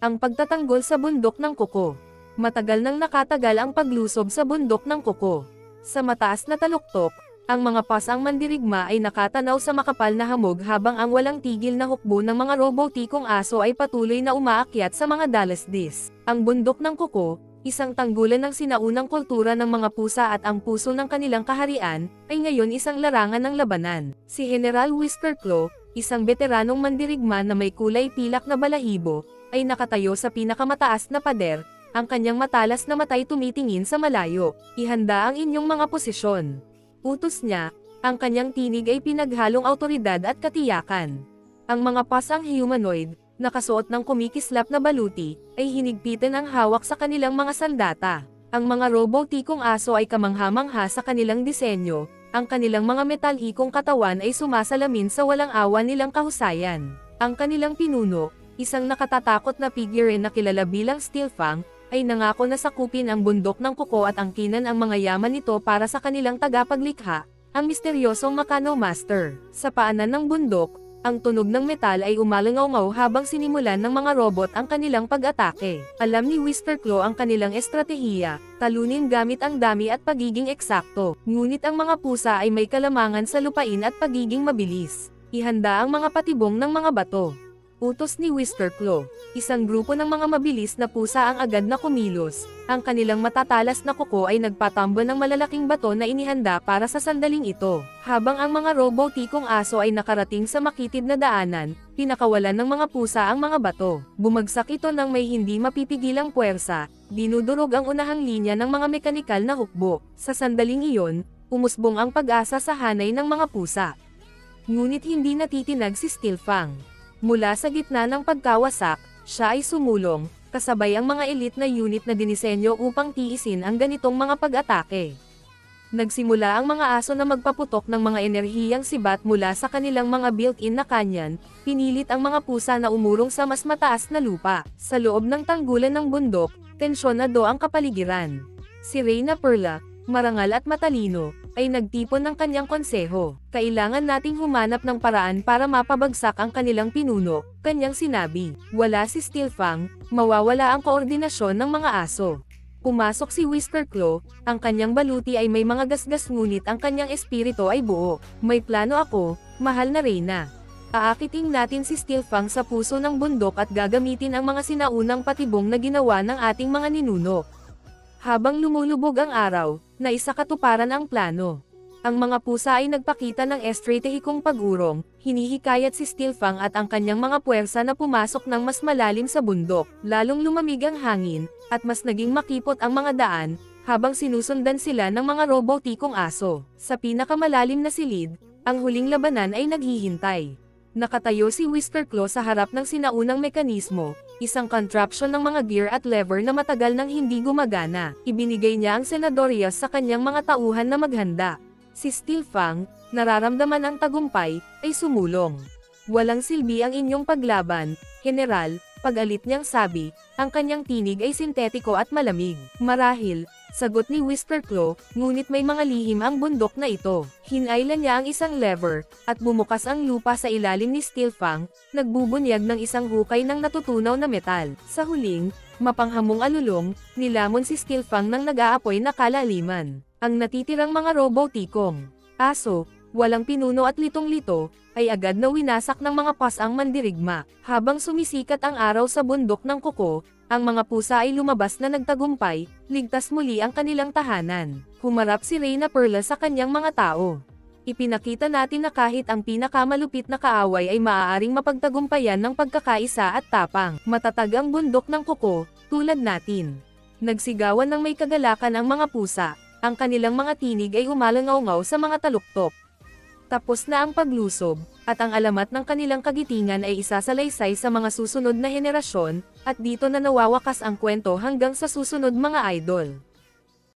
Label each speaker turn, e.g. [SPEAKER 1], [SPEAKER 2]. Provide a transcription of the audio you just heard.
[SPEAKER 1] Ang pagtatanggol sa bundok ng kuko. Matagal nang nakatagal ang paglusob sa bundok ng kuko. Sa mataas na taluktok, ang mga pasang mandirigma ay nakatanaw sa makapal na hamog habang ang walang tigil na hukbo ng mga robotikong aso ay patuloy na umaakyat sa mga dalasdis. Ang bundok ng kuko, isang tanggulan ng sinaunang kultura ng mga pusa at ang puso ng kanilang kaharian, ay ngayon isang larangan ng labanan. Si General Whiskerclaw, isang veteranong mandirigma na may kulay pilak na balahibo, ay nakatayo sa pinakamataas na pader, ang kanyang matalas na matay tumitingin sa malayo. Ihanda ang inyong mga posisyon. Utos niya, ang kanyang tinig ay pinaghalong awtoridad at katiyakan. Ang mga pasang humanoid, nakasuot ng kumikislap na baluti, ay hinigpitan ang hawak sa kanilang mga sandata. Ang mga robotikong aso ay kamangha-mangha sa kanilang disenyo, ang kanilang mga metalhikong katawan ay sumasalamin sa walang awa nilang kahusayan. Ang kanilang pinuno, isang nakatatakot na figure na kilala bilang Steelfang, ay nangako na sakupin ang bundok ng kuko at angkinan ang mga yaman nito para sa kanilang tagapaglikha, ang misteryosong Mechano Master. Sa paanan ng bundok, ang tunog ng metal ay umalangaw-ngaw habang sinimulan ng mga robot ang kanilang pag-atake. Alam ni Whiskerclaw ang kanilang estratehiya, talunin gamit ang dami at pagiging eksakto. Ngunit ang mga pusa ay may kalamangan sa lupain at pagiging mabilis. Ihanda ang mga patibong ng mga bato. Utos ni Whiskerclaw. Isang grupo ng mga mabilis na pusa ang agad na kumilos. Ang kanilang matatalas na kuko ay nagpatambo ng malalaking bato na inihanda para sa sandaling ito. Habang ang mga robotikong aso ay nakarating sa makitid na daanan, pinakawalan ng mga pusa ang mga bato. Bumagsak ito ng may hindi mapipigilang puwersa, dinudurog ang unahang linya ng mga mekanikal na hukbo. Sa sandaling iyon, umusbong ang pag-asa sa hanay ng mga pusa. Ngunit hindi natitinag si Steelfang. Mula sa gitna ng pagkawasak, siya ay sumulong, kasabay ang mga elite na unit na dinisenyo upang tiisin ang ganitong mga pag-atake. Nagsimula ang mga aso na magpaputok ng mga enerhiyang sibat mula sa kanilang mga built-in na kanyan, pinilit ang mga pusa na umurong sa mas mataas na lupa. Sa loob ng tanggulan ng bundok, tensyonado ang kapaligiran. Si Reyna Perla, marangal at matalino, ay nagtipon ng kanyang konseho. Kailangan nating humanap ng paraan para mapabagsak ang kanilang pinuno, kanyang sinabi. Wala si Steelfang, mawawala ang koordinasyon ng mga aso. Pumasok si Whiskerclaw, ang kanyang baluti ay may mga gasgas ngunit ang kanyang espiritu ay buo. May plano ako, mahal na Reyna. Aakiting natin si Steelfang sa puso ng bundok at gagamitin ang mga sinaunang patibong na ginawa ng ating mga ninuno. Habang lumulubog ang araw, naisakatuparan ang plano. Ang mga pusa ay nagpakita ng estratehikong pag-urong, hinihikayat si Steelfang at ang kanyang mga puwersa na pumasok ng mas malalim sa bundok. Lalong lumamig ang hangin, at mas naging makipot ang mga daan, habang sinusundan sila ng mga robotikong aso. Sa pinakamalalim na silid, ang huling labanan ay naghihintay. Nakatayo si Whiskerclaw sa harap ng sinaunang mekanismo, isang contraption ng mga gear at lever na matagal nang hindi gumagana. Ibinigay niya ang senadorias sa kanyang mga tauhan na maghanda. Si Steelfang, nararamdaman ang tagumpay, ay sumulong. Walang silbi ang inyong paglaban, General, pag-alit niyang sabi, ang kanyang tinig ay sintetiko at malamig. Marahil, sagot ni Whiskerclaw, ngunit may mga lihim ang bundok na ito. Hinailan niya ang isang lever, at bumukas ang lupa sa ilalim ni Steelfang, nagbubunyag ng isang hukay ng natutunaw na metal. Sa huling, mapanghamong alulong, nilamon si Steelfang ng nag-aapoy na kalaliman. Ang natitirang mga robotikong aso, walang pinuno at litong-lito, ay agad na winasak ng mga pasang mandirigma. Habang sumisikat ang araw sa bundok ng kuko, ang mga pusa ay lumabas na nagtagumpay, ligtas muli ang kanilang tahanan. Humarap si Reyna Perla sa kanyang mga tao. Ipinakita natin na kahit ang pinakamalupit na kaaway ay maaaring mapagtagumpayan ng pagkakaisa at tapang. Matatag ang bundok ng kuko, tulad natin. Nagsigawan ng may kagalakan ang mga pusa, ang kanilang mga tinig ay umalangaw-ngaw sa mga taluktok. Tapos na ang paglusob, at ang alamat ng kanilang kagitingan ay isasalaysay sa mga susunod na henerasyon, at dito na nawawakas ang kwento hanggang sa susunod mga idol.